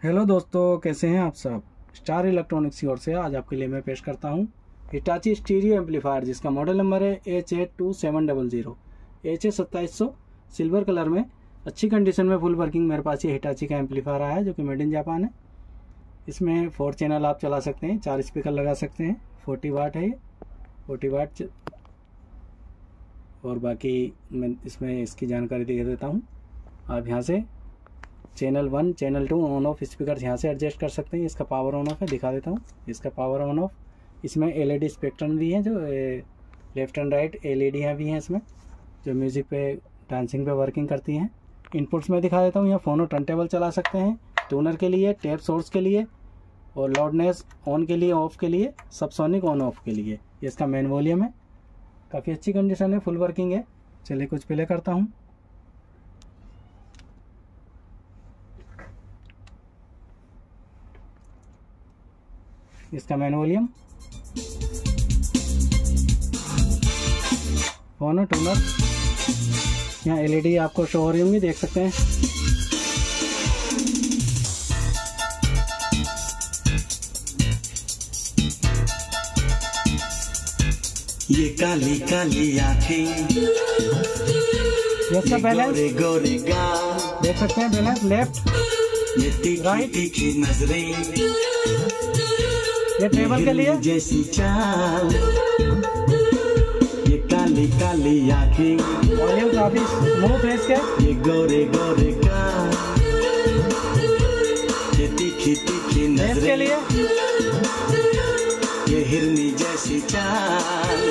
Hello दोस्तों, कैसे हैं आप सब। स्टार इलेक्ट्रॉनिक्स की ओर से आज आपके लिए मैं पेश करता हूं हिटाची स्टीरियो एम्पलीफायर, जिसका मॉडल नंबर है HA2700 HA2700 सिल्वर कलर में अच्छी कंडीशन में फुल वर्किंग मेरे पास ये हिटाची का एम्पलीफायर आया है, जो कि मेड इन जापान है। इसमें 4 चैनल आप चला सकते हैं, 4 स्पीकर लगा सकते हैं। 40 वाट है ये, 40 वाट। और बाकी मैं इसमें इसकी जानकारी दे देता हूँ। आप यहाँ से channel 1 channel 2 on off speaker यहाँ से एडजस्ट कर सकते हैं। इसका पावर ऑन ऑफ है, दिखा देता हूँ। इसका पावर ऑन ऑफ, इसमें LED स्पेक्ट्रम भी है, जो लेफ्ट एंड राइट LED भी हैं इसमें, जो म्यूज़िक पे डांसिंग पे वर्किंग करती हैं। इनपुट्स में दिखा देता हूँ। यहाँ फोनो टर्नटेबल चला सकते हैं, ट्यूनर के लिए, टेप सोर्स के लिए, और लाउडनेस ऑन के लिए, ऑफ के लिए, सबसोनिक ऑन ऑफ के लिए। ये इसका मेन वॉल्यूम है, काफ़ी अच्छी कंडीशन है, फुल वर्किंग है। चलिए कुछ प्ले करता हूँ। इसका मैन वॉल्यूम, फोनो ट्यूनर, यहाँ LED आपको शो हो रही होंगी, देख सकते हैं। ये काली काली आँखें, इसका बैलेंस गोरे गाल, देख सकते हैं। बैलेंस लेफ्ट, ये तीखी तीखी नजरें, ये टेबल के लिए, जैसी चाल, ये काली काली आँखें, वॉल्यूम काफी स्मूथ है इसके। ये गोरे गोरे गाल, ये तीखी तीखी के नजरें, लिए ये हिरनी जैसी चाल,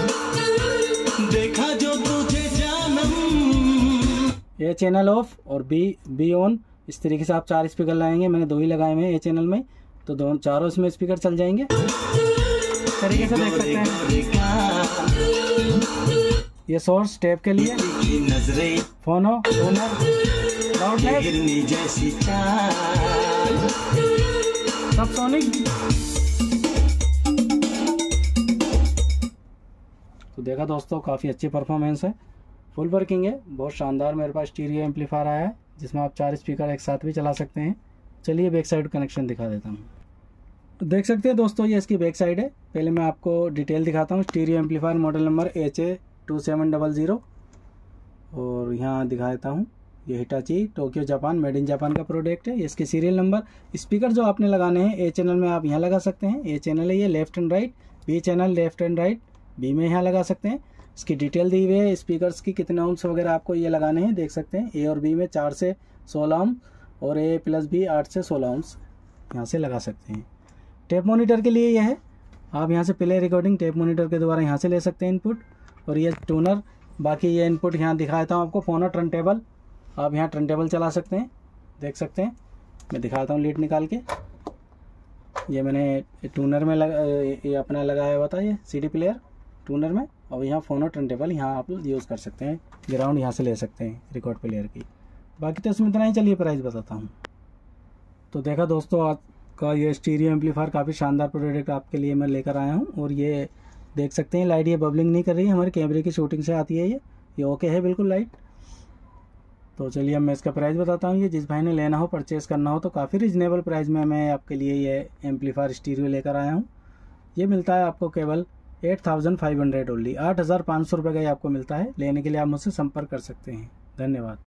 देखा जो तुझे जानम। ये चैनल ऑफ और बी ऑन। इस तरीके से आप 4 स्पीकर लगाएंगे। मैंने 2 ही लगाए हुए हैं ये चैनल में, तो दोनों चारों इसमें स्पीकर चल जाएंगे। इस तरीके से देख सकते हैं। ये सोर्स टेप के लिए, फोनो ट्यूनर, लाउडनेस, जैसी चाल, सबसोनिक। तो देखा दोस्तों, काफ़ी अच्छी परफॉर्मेंस है, फुल वर्किंग है, बहुत शानदार। मेरे पास स्टीरियो एम्पलीफायर आया है, जिसमें आप 4 स्पीकर एक साथ भी चला सकते हैं। चलिए बैक साइड कनेक्शन दिखा देता हूँ। देख सकते हैं दोस्तों, ये इसकी बैक साइड है। पहले मैं आपको डिटेल दिखाता हूँ। Stereo amplifier model number HA2700, और यहाँ दिखा देता हूँ। ये Hitachi Tokyo Japan, made in Japan का प्रोडक्ट है। इसके सीरियल नंबर, स्पीकर जो आपने लगाने हैं, A चैनल में आप यहाँ लगा सकते हैं। A चैनल है ये left and right, B channel left and right, B में यहाँ लगा सकते हैं। इसकी डिटेल दी हुई है, स्पीकर्स की कितने ओम्स वगैरह आपको ये लगाने हैं, देख सकते हैं। A और B में 4 से 16 ओम, और A प्लस B 8 से 16 ओम्स यहाँ से लगा सकते हैं। टेप मॉनिटर के लिए यह है, आप यहाँ से प्ले रिकॉर्डिंग टेप मॉनिटर के द्वारा यहाँ से ले सकते हैं इनपुट। और ये ट्यूनर, बाकी ये इनपुट यहाँ दिखा देता हूँ आपको। फोनो टर्नटेबल, आप यहाँ टर्नटेबल चला सकते हैं, देख सकते हैं। मैं दिखाता हूँ लीड निकाल के। ये मैंने ट्यूनर में ये अपना लगाया हुआ था, ये CD प्लेयर ट्यूनर में। और यहाँ फोनो टर्नटेबल यहाँ आप यूज़ कर सकते हैं, ग्राउंड यहाँ से ले सकते हैं रिकॉर्ड प्लेयर की। बाकी तो इसमें इतना ही। चलिए प्राइस बताता हूँ। तो देखा दोस्तों, आपका ये स्टीरियो एम्पलीफायर काफ़ी शानदार प्रोडक्ट आपके लिए मैं लेकर आया हूँ। और ये देख सकते हैं, लाइट ये बबलिंग नहीं कर रही है, हमारे कैमरे की शूटिंग से आती है ये ओके है बिल्कुल लाइट। तो चलिए अब मैं इसका प्राइस बताता हूँ। ये जिस भाई ने लेना हो, परचेज़ करना हो, तो काफ़ी रिजनेबल प्राइस में मैं आपके लिए ये एम्पलीफायर स्टीरियो लेकर आया हूँ। ये मिलता है आपको केवल 8500 ओनली, 8500 रुपये का ही आपको मिलता है। लेने के लिए आप मुझसे संपर्क कर सकते हैं। धन्यवाद।